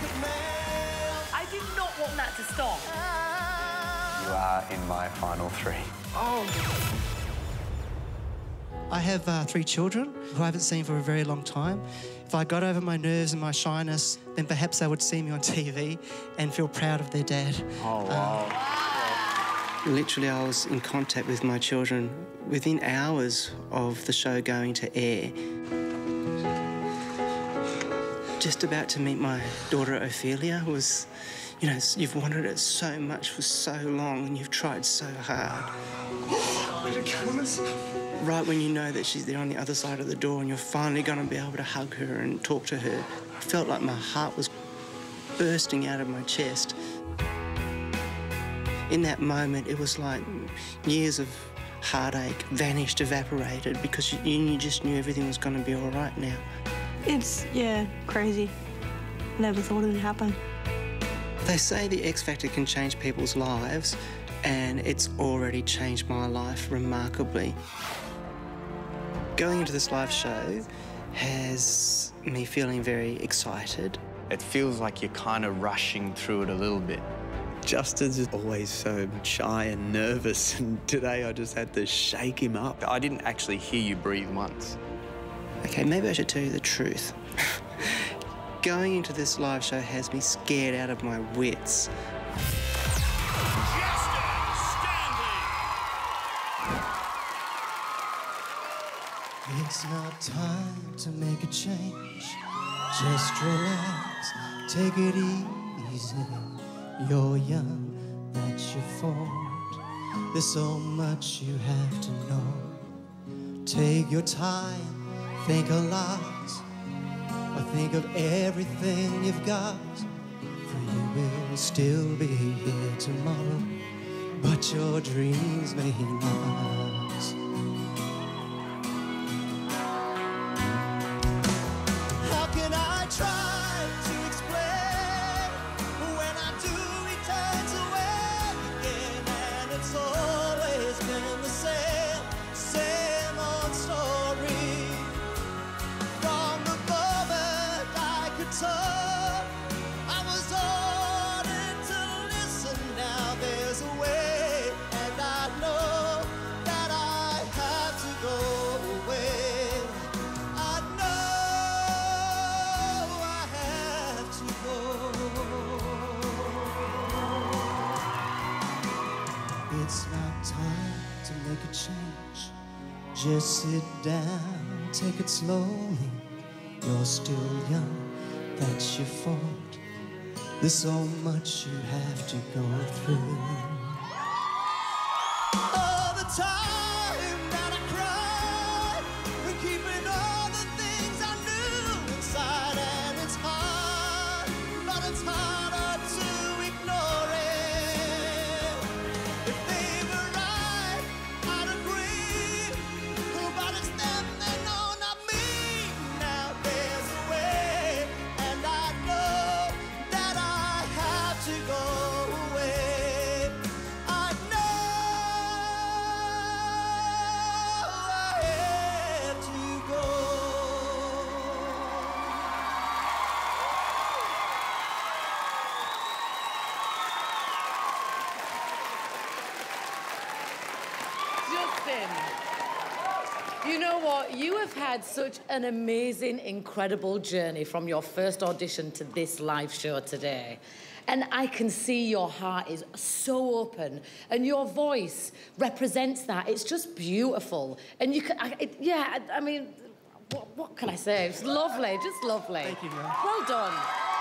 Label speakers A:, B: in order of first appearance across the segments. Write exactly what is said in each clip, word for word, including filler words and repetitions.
A: I do not want that to stop.
B: You are in my final three.
A: Oh.
C: I have uh, three children who I haven't seen for a very long time. If I got over my nerves and my shyness, then perhaps they would see me on T V and feel proud of their dad.
B: Oh, wow.
C: Um, wow. Literally, I was in contact with my children within hours of the show going to air. Just about to meet my daughter Ophelia was, you know, you've wanted it so much for so long and you've tried so hard. Right when you know that she's there on the other side of the door and you're finally going to be able to hug her and talk to her, I felt like my heart was bursting out of my chest. In that moment, it was like years of heartache vanished, evaporated, because you, you just knew everything was going to be all right now.
D: It's, yeah, crazy. Never thought it'd happen.
C: They say the X Factor can change people's lives, and it's already changed my life remarkably. Going into this live show has me feeling very excited.
B: It feels like you're kind of rushing through it a little bit.
E: Justin's always so shy and nervous, and today I just had to shake him up.
B: I didn't actually hear you breathe once.
C: OK, maybe I should tell you the truth. Going into this live show has me scared out of my wits.
F: It's not time to make a change. Just relax, take it easy. You're young, that's your fault. There's so much you have to know. Take your time, think a lot. Or think of everything you've got. For you will still be here tomorrow, but your dreams may not. How can I try to explain? When I do, he turns away again, and it's always been the same, same old story. From the moment I could talk, I was ordered to listen. Now there's a way, and I know that I have to go away. I know I have to go. It's not time to make a change. Just sit down, take it slowly. You're still young, that's your fault. There's so much you have to go through. All the time that I cried, when keeping all the things I knew inside, and it's hard, but it's harder to ignore it. If they were right, I'd agree, but it's them they know, not me. Now there's a way, and I know that I have to go away. I know I have to go.
A: Justin, you know what? You have had such an amazing, incredible journey from your first audition to this live show today. And I can see your heart is so open, and your voice represents that. It's just beautiful. And you can, I, it, yeah, I, I mean, what, what can I say? It's lovely, just lovely.
C: Thank you, man.
A: Well done.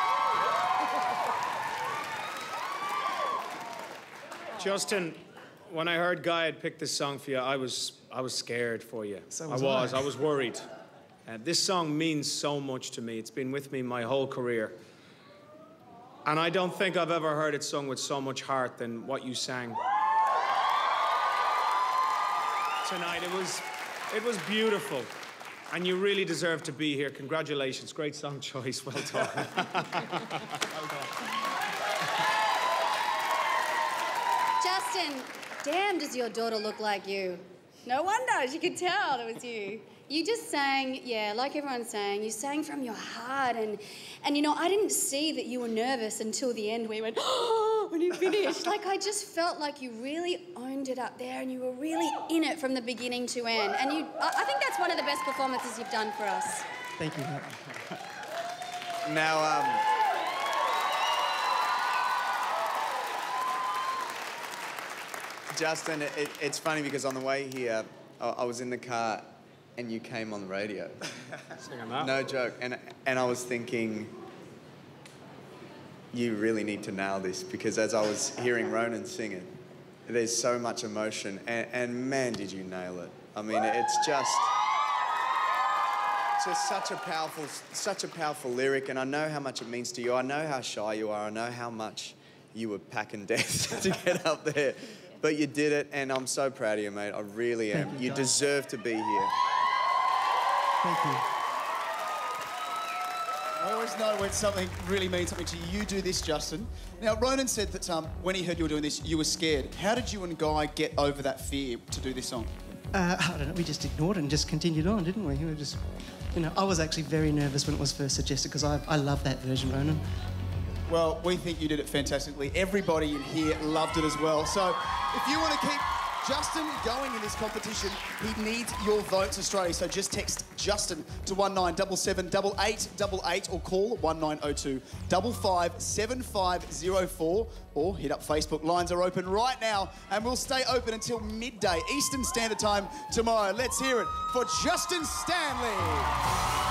G: Justin, when I heard Guy had picked this song for you, I was I was scared for you.
C: So
G: I
C: was
G: was.
C: I.
G: I was worried. Uh, this song means so much to me. It's been with me my whole career. And I don't think I've ever heard it sung with so much heart than what you sang tonight. It was, it was beautiful. And you really deserve to be here. Congratulations. Great song choice. Well done. Well done.
H: Justin, damn, does your daughter look like you? No wonder, you could tell it was you. You just sang, yeah, like everyone's saying, you sang from your heart, and, and you know, I didn't see that you were nervous until the end where you went, oh, when you finished. Like, I just felt like you really owned it up there and you were really in it from the beginning to end. And you, I, I think that's one of the best performances you've done for us.
C: Thank you.
E: Now, um... Justin, it, it's funny because on the way here, I, I was in the car and you came on the radio. No joke. And, and I was thinking, you really need to nail this, because as I was hearing Ronan sing it, there's so much emotion, and, and man, did you nail it. I mean, it's just, just such a powerful, such a powerful lyric, and I know how much it means to you. I know how shy you are. I know how much you were packing death to get up there. But you did it, and I'm so proud of you, mate. I really am.
C: Thank
E: You,
C: you,
E: deserve to be here.
C: Thank you.
I: I always know when something really means something to you. You do this, Justin. Now, Ronan said that um, when he heard you were doing this, you were scared. How did you and Guy get over that fear to do this song?
C: Uh, I don't know, we just ignored it and just continued on, didn't we? We were just, you know, I was actually very nervous when it was first suggested, because I, I love that version, Ronan.
I: Well, we think you did it fantastically. Everybody in here loved it as well. So if you want to keep Justin going in this competition, he needs your votes, Australia. So just text Justin to one nine seven seven eight eight eight eight or call one nine zero two five five seven five zero four or hit up Facebook. Lines are open right now and we'll stay open until midday Eastern Standard Time tomorrow. Let's hear it for Justin Stanley.